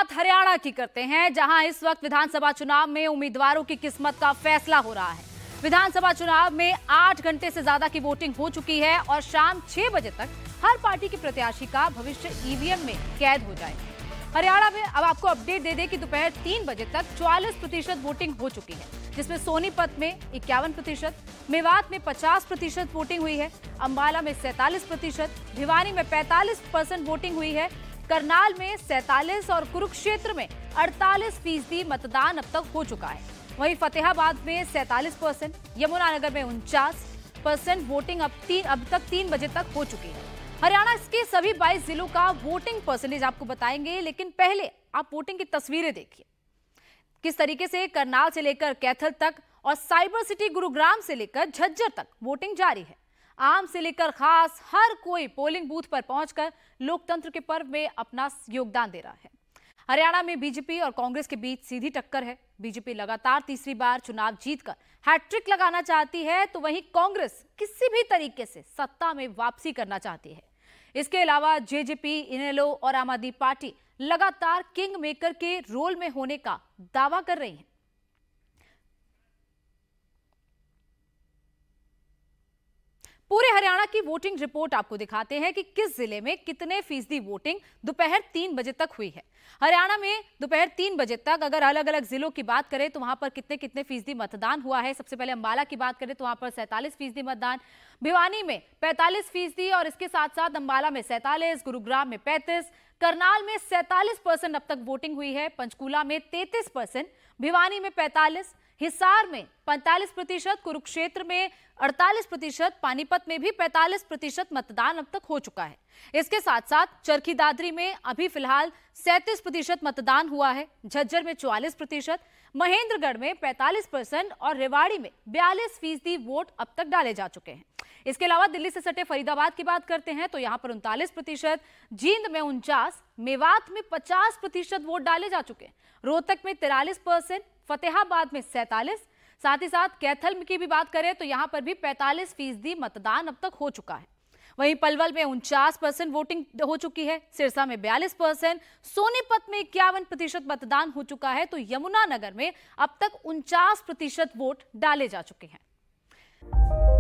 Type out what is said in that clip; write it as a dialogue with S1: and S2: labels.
S1: बात हरियाणा की करते हैं, जहां इस वक्त विधानसभा चुनाव में उम्मीदवारों की किस्मत का फैसला हो रहा है। विधानसभा चुनाव में 8 घंटे से ज्यादा की वोटिंग हो चुकी है और शाम 6 बजे तक हर पार्टी के प्रत्याशी का भविष्य ईवीएम में कैद हो जाएगा। हरियाणा में अब आपको अपडेट दे दें कि दोपहर 3 बजे तक 44% वोटिंग हो चुकी है, जिसमें सोनीपत में 51%, मेवात में 50% वोटिंग हुई है, अंबाला में 47%, भिवानी में 45% वोटिंग हुई है, करनाल में 47 और कुरुक्षेत्र में 48% मतदान अब तक हो चुका है। वहीं फतेहाबाद में 47%, यमुनानगर में 49% वोटिंग अब तक 3 बजे तक हो चुकी है। हरियाणा के सभी 22 जिलों का वोटिंग परसेंटेज आपको बताएंगे, लेकिन पहले आप वोटिंग की तस्वीरें देखिए। किस तरीके से करनाल से लेकर कैथल तक और साइबर सिटी गुरुग्राम से लेकर झज्जर तक वोटिंग जारी है। आम से लेकर खास हर कोई पोलिंग बूथ पर पहुंचकर लोकतंत्र के पर्व में अपना योगदान दे रहा है। हरियाणा में बीजेपी और कांग्रेस के बीच सीधी टक्कर है। बीजेपी लगातार तीसरी बार चुनाव जीतकर हैट्रिक लगाना चाहती है, तो वहीं कांग्रेस किसी भी तरीके से सत्ता में वापसी करना चाहती है। इसके अलावा जेजेपी, इनेलो और आम आदमी पार्टी लगातार किंग मेकर के रोल में होने का दावा कर रही है। पूरे हरियाणा की वोटिंग रिपोर्ट आपको दिखाते हैं कि किस जिले में कितने फीसदी वोटिंग दोपहर 3 बजे तक हुई है। हरियाणा में दोपहर 3 बजे तक अगर अलग अलग जिलों की बात करें तो वहां पर कितने कितने फीसदी मतदान हुआ है। सबसे पहले अंबाला की बात करें तो वहां पर 47% मतदान, भिवानी में 45% और इसके साथ साथ अंबाला में 47, गुरुग्राम में 35, करनाल में 47% अब तक वोटिंग हुई है, पंचकूला में 33%, भिवानी में 45, हिसार में 45%, कुरुक्षेत्र में 48%, पानीपत में भी 45% मतदान अब तक हो चुका है। इसके साथ साथ चरखी दादरी में अभी फिलहाल 37% मतदान हुआ है, झज्जर में 44%, महेंद्रगढ़ में 45% और रेवाड़ी में 42% वोट अब तक डाले जा चुके हैं। इसके अलावा दिल्ली से सटे फरीदाबाद की बात करते हैं तो यहां पर 39%, जींद में 49%, मेवात में 50% वोट डाले जा चुके हैं, रोहतक में 43%, फतेहाबाद में 47%, साथ ही साथ कैथल की भी बात करें तो यहां पर भी 45% मतदान अब तक हो चुका है। वहीं पलवल में 49% वोटिंग हो चुकी है, सिरसा में 42%, सोनीपत में 51% मतदान हो चुका है, तो यमुनानगर में अब तक 49% वोट डाले जा चुके हैं।